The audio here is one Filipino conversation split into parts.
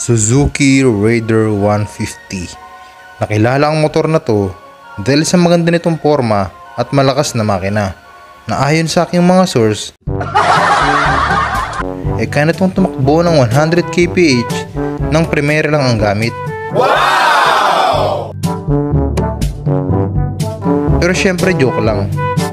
Suzuki Raider 150. Nakilala ang motor na to dahil sa maganda nitong forma at malakas na makina na ayon sa aking mga source kaya nitong tumakbo ng 100 kph ng primera lang ang gamit. Wow! Pero syempre joke lang.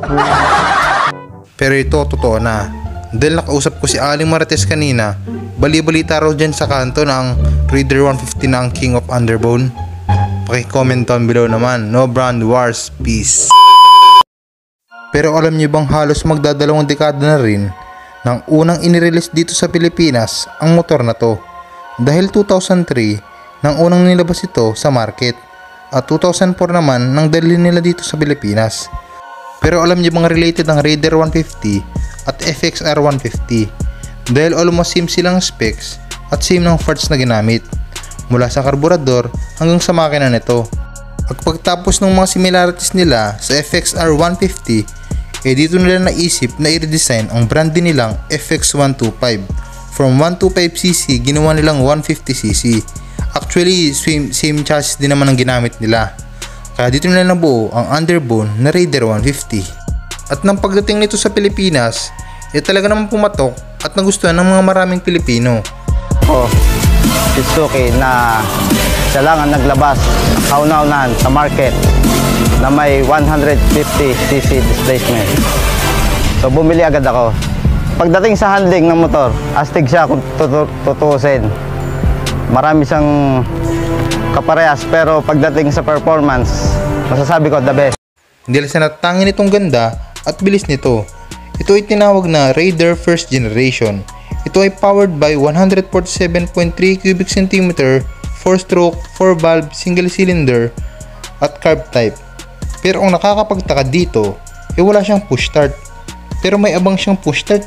Pero ito totoo na dahil nakausap ko si Aling Marites kanina. Bali-balita raw dyan sa kanto ng Raider 150 na ang King of Underbone. Paki-comment down below naman. No brand wars, peace. Pero alam niyo bang halos magdadalawang dekada na rin nang unang inirelease dito sa Pilipinas ang motor na to. Dahil 2003 nang unang nilabas ito sa market at 2004 naman nang dalhin nila dito sa Pilipinas. Pero alam niyo bang related ang Raider 150 at FXR 150? Dahil almost same silang specs at same ng parts na ginamit mula sa karburador hanggang sa makina nito. At pagtapos ng mga similarities nila sa FXR 150 dito nila naisip na i-redesign ang brand din nilang FX125. From 125cc ginawa nilang 150cc. Actually same chassis din naman ang ginamit nila. Kaya dito nila nabuo ang underbone na Raider 150. At nang pagdating nito sa Pilipinas talaga naman pumatok at nagustuhan ng mga maraming Pilipino. Suzuki na siya lang ang naglabas kauna-unahan sa market na may 150cc displacement. So bumili agad ako. Pagdating sa handling ng motor, astig siya kung tutuusin. Marami siyang kaparehas pero pagdating sa performance, masasabi ko the best. Hindi lang sa natangin itong ganda at bilis nito. Ito ay tinawag na Raider First Generation. Ito ay powered by 147.3 cubic cm, 4-stroke, 4-valve, single cylinder at carb type. Pero ang nakakapagtaka dito, wala siyang push start. Pero may abang siyang push start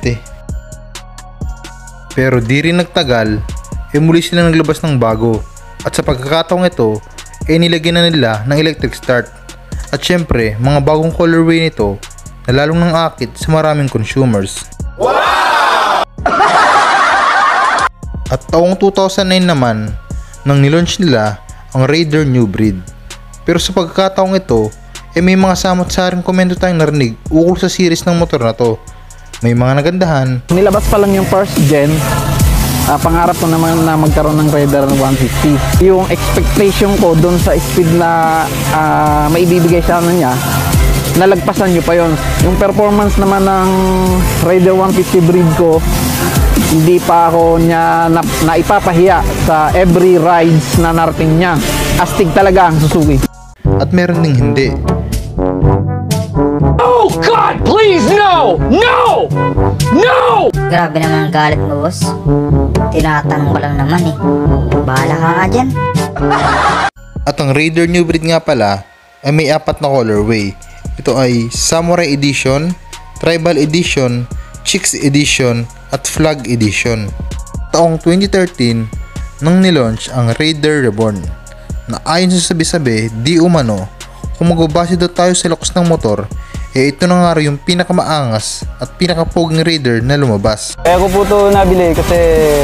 Pero di rin nagtagal, muli sila naglabas ng bago. At sa pagkakataong ito, nilagyan na nila ng electric start. At syempre, mga bagong colorway nito na lalong nang akit sa maraming consumers. Wow! At taong 2009 naman, nang nilaunch nila ang Raider New Breed. Pero sa pagkakataong ito, may mga samot-saring komento tayong narinig ukol sa series ng motor na to. May mga nagandahan. Nilabas pa lang yung first gen, pangarap ko naman na magkaroon ng Raider 150. Yung expectation ko dun sa speed na maibibigay sa niya, nalagpasan nyo pa yon. Yung performance naman ng Raider 150 breed ko, hindi pa ako niya naipapahiya sa every rides na narating niya. Astig talaga ang Suzuki. At meron ding hindi. Oh God, please no! No! No! Grabe naman ang galit mo, boss. Tinatanong ko lang naman Bahala ka nga dyan. At ang Raider New Breed nga pala ay may 4 na colorway. Ito ay Samurai Edition, Tribal Edition, Chicks Edition, at Flag Edition. Taong 2013 nang nilaunch ang Raider Reborn na ayon sa sabi-sabi di umano kung magbabase daw tayo sa looks ng motor ito na nga yung pinakamaangas at pinakapoging Raider na lumabas. Kaya ko po ito nabili kasi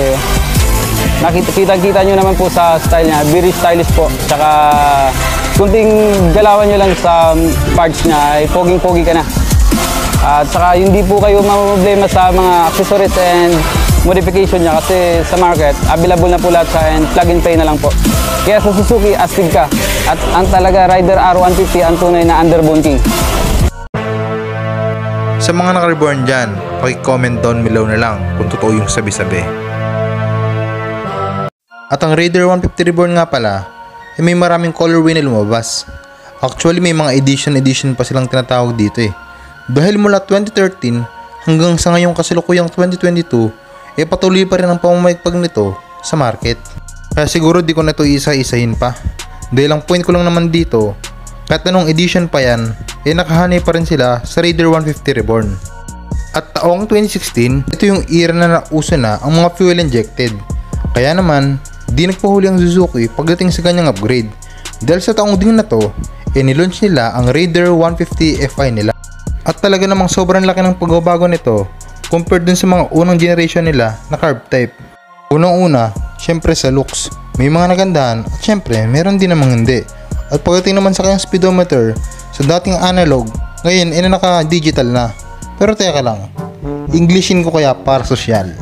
nakita nyo naman po sa style niya, very stylish po. Tsaka kunting galawan nyo lang sa parts niya ay poging-pogi ka na. At saka hindi po kayo mamproblema sa mga accessories and modification niya kasi sa market available na po lahat sa and plug and play na lang po. Kaya sa Suzuki astig ka at ang talaga Raider R150 ang tunay na underbone king. Sa mga naka-reborn dyan, paki-comment down below na lang kung totoo yung sabi-sabi. At ang Raider 150 Reborn nga pala may maraming colorway na lumabas. Actually may mga edition pa silang tinatawag dito Dahil mula 2013 hanggang sa ngayong kasalukuyang 2022 patuloy pa rin ang pamamaigpag nito sa market. Kaya siguro di ko na ito isa-isahin pa. Dahil ang point ko lang naman dito, kahit anong edition pa yan, nakahanay pa rin sila sa Raider 150 Reborn. At taong 2016, ito yung era na nauso na ang mga fuel injected. Kaya naman, di nagpahuli ang Suzuki pagdating sa kanyang upgrade. Dahil sa taong din na to, nilaunch nila ang Raider 150 Fi nila. At talaga namang sobrang laki ng pagbabago nito compared dun sa mga unang generation nila na carb type. Unang-una, Syempre sa looks, may mga nagandahan at syempre meron din namang hindi. At pagdating naman sa kanyang speedometer, sa dating analog, ngayon ay naka-digital na. Pero teka lang, Englishin ko kaya para sosyal.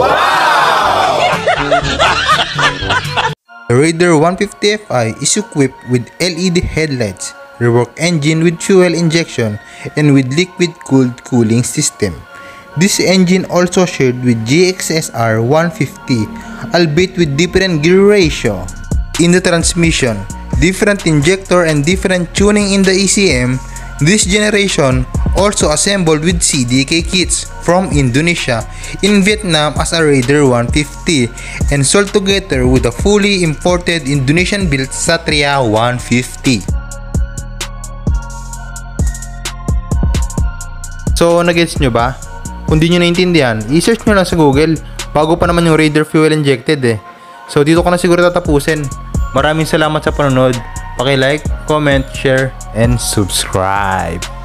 The Raider 150 Fi is equipped with LED headlights, reworked engine with fuel injection, and with liquid-cooled cooling system. This engine also shared with GXSR 150, albeit with different gear ratio. In the transmission, different injector and different tuning in the ECM, this generation also assembled with CDK kits from Indonesia in Vietnam as a Raider 150 and sold together with a fully imported Indonesian-built Satria 150. So, nagets nyo ba? Kung di nyo naintindihan, i-search nyo lang sa Google. Bago pa naman yung Raider fuel injected eh. So, dito ko na siguro tatapusin. Maraming salamat sa panonood. Paki-like, comment, share, and subscribe.